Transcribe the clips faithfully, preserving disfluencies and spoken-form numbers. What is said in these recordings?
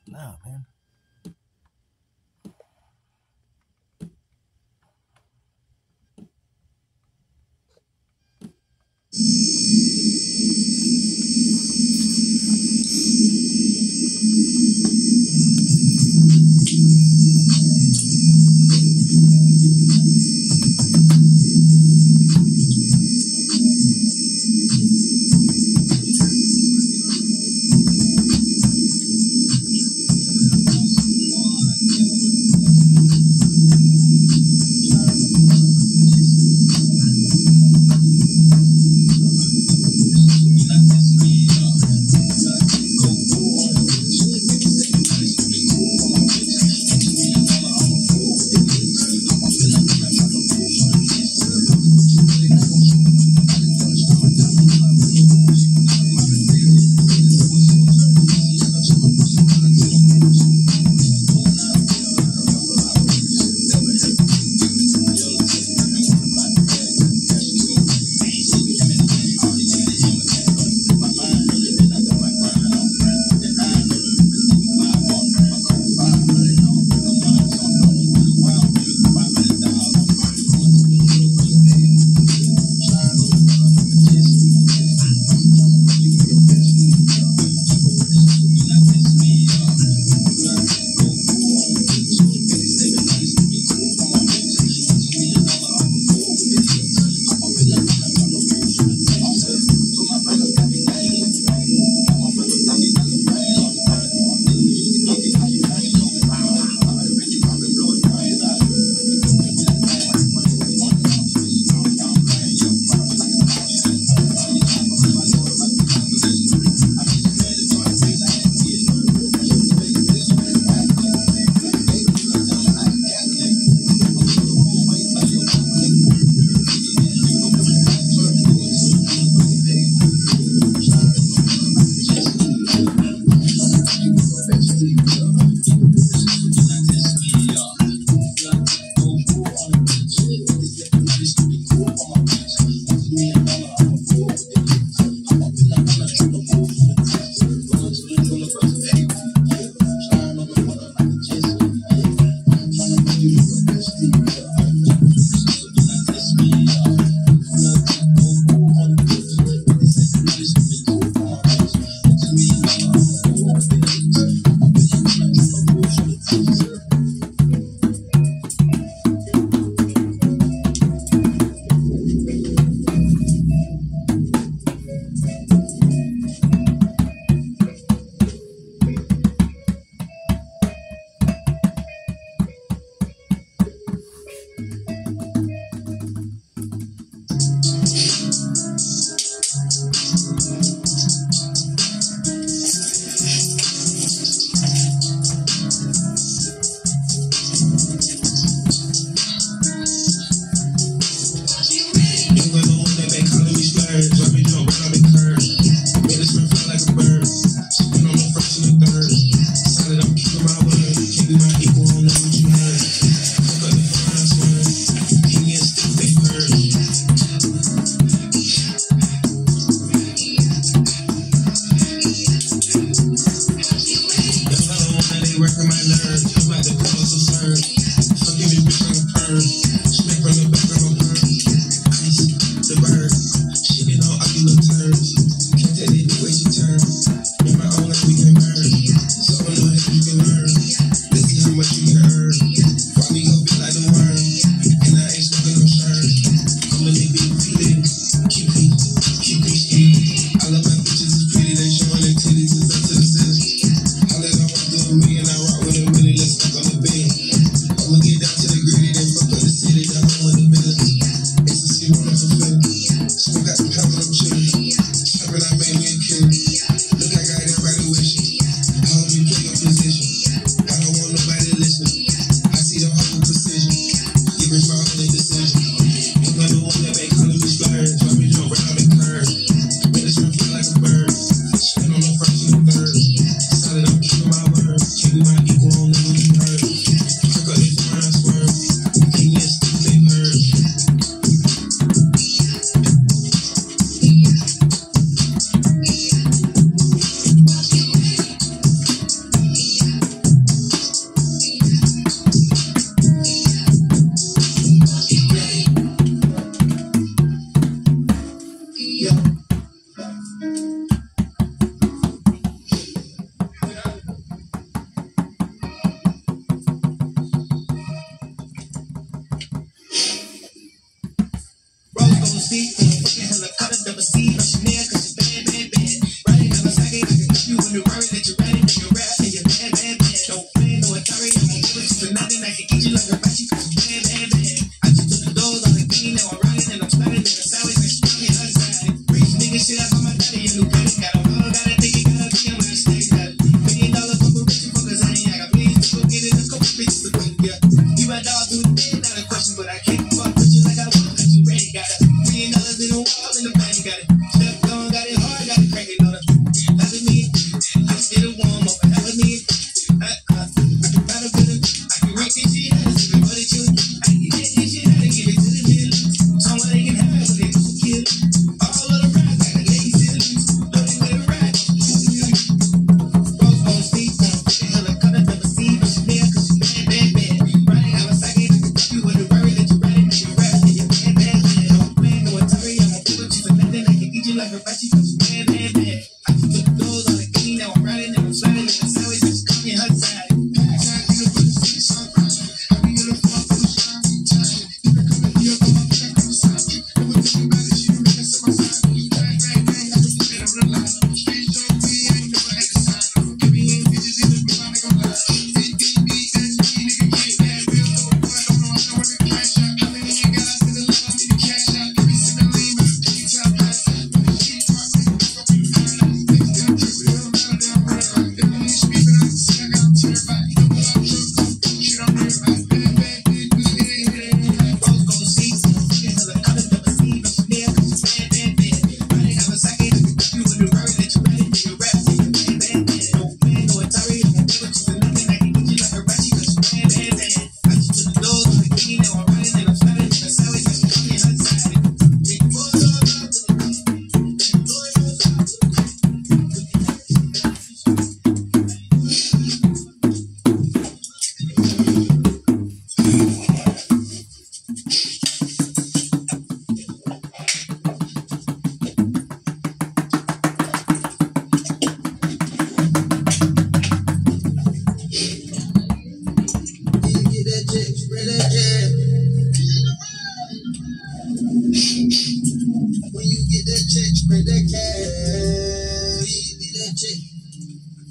Nah, man.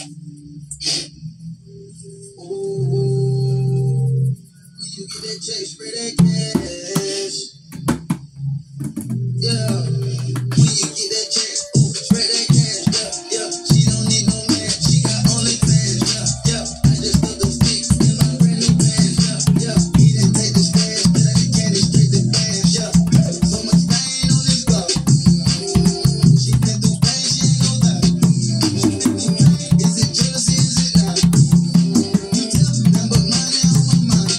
Ooh, you get that check, spread that cash. Yeah. When you get that check, ooh, spread that cash. Yeah, yeah. She don't need no man, she got only fans. Yeah, yeah. I just took the sticks in my brand new pants. Yeah, yeah. He didn't take the stash, but I can candy straight to fans. Yeah. So much pain on this block. She been through pain, she ain't gon' lie. Is it jealousy? Is it not? You tell me, nothing but money on my mind.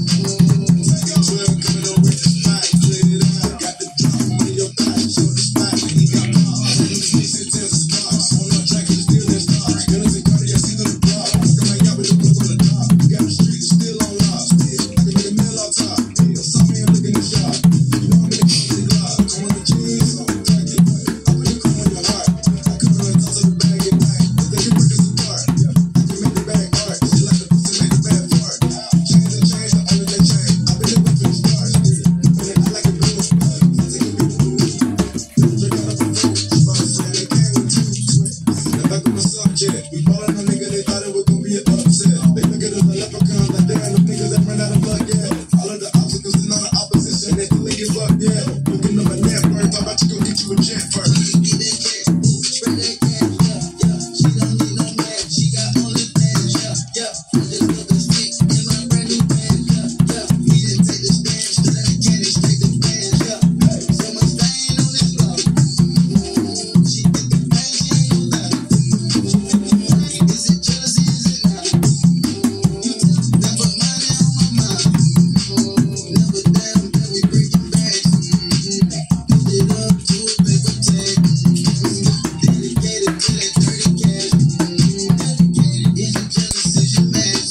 twelve coming over with the spot, clean it out. Got the drop on your thigh, show the spot. He got balls, and the sneaks and tells the stars. On our track, it's still that star. Gunners and Cardi, I see through the bar. Fucking like y'all with the plug on the top. We got the streets still on lock. Still, I can make a meal off top. Damn, some man looking at y'all. You know I'm in the closet glock. I'm on the jeans, I'm on the jacket. I put the cream on your heart. I come on and toss up the bag at night. They can break us apart. I can make the bag art. She like the pussy, make the bad fart. Chains and chains, I own that chain. I've been living from the start. And I like a blue. I take a big blue. Drink out of the food. She bought a friend that came with two. Now back on the subject. We ballin' a nigga, they thought it was gonna be an upset. They look at us like leprechauns, like damn, them niggas that ran out of luck, yeah. All of the obstacles and all the opposition, they feel like it's up, yeah. Looking up my network, thought about you go get you a jet first. Get that cash, spread that cash, yeah, yeah. She don't need no man, she got only fans, yeah, yeah. I just put the sticks in my brand new pants, yeah, yeah. He didn't take the stash, but I can candy straight to fans, yeah. So much pain on this block. She been through pain, she ain't gon' lie. Is it jealousy? Is it not? You tell me, nothing but money on my mind. Never down, then we breaking bags. Put it up to a paper tag. Dedicated to that dirty cash. Dedicated, is it jealous? Is you mad?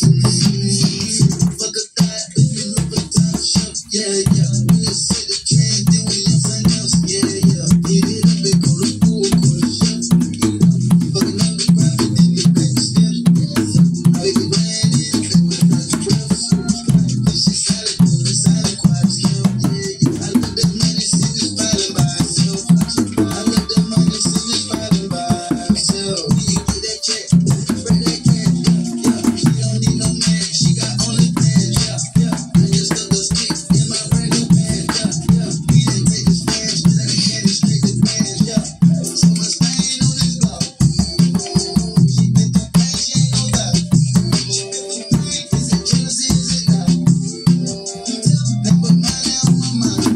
Fuck a thought, if you look for time, shut. Yeah, yeah. We just set the trend, then we on something else. Yeah, yeah. Get it up and go to pool, go to shop. Fucking on the ground, and then get back to steps. Baby, ran in, and we got the breath. This shit silent, the silent, quiet skill. Yeah, yeah. I love that money, see this fighting by itself. I love that money, see this fighting by itself. When you get that check, spread that cash, yeah, yeah. She don't need no man, she got only fans, yeah, yeah. I just took the sticks in my brand new pants, yeah, yeah. He didn't take the stash, but I can candy straight to fans, yeah. So much pain on this block. She been through pain, she ain't gon' lie. She been through pain, is it jealousy? Is it not? You tell me, nothing but money on my mind.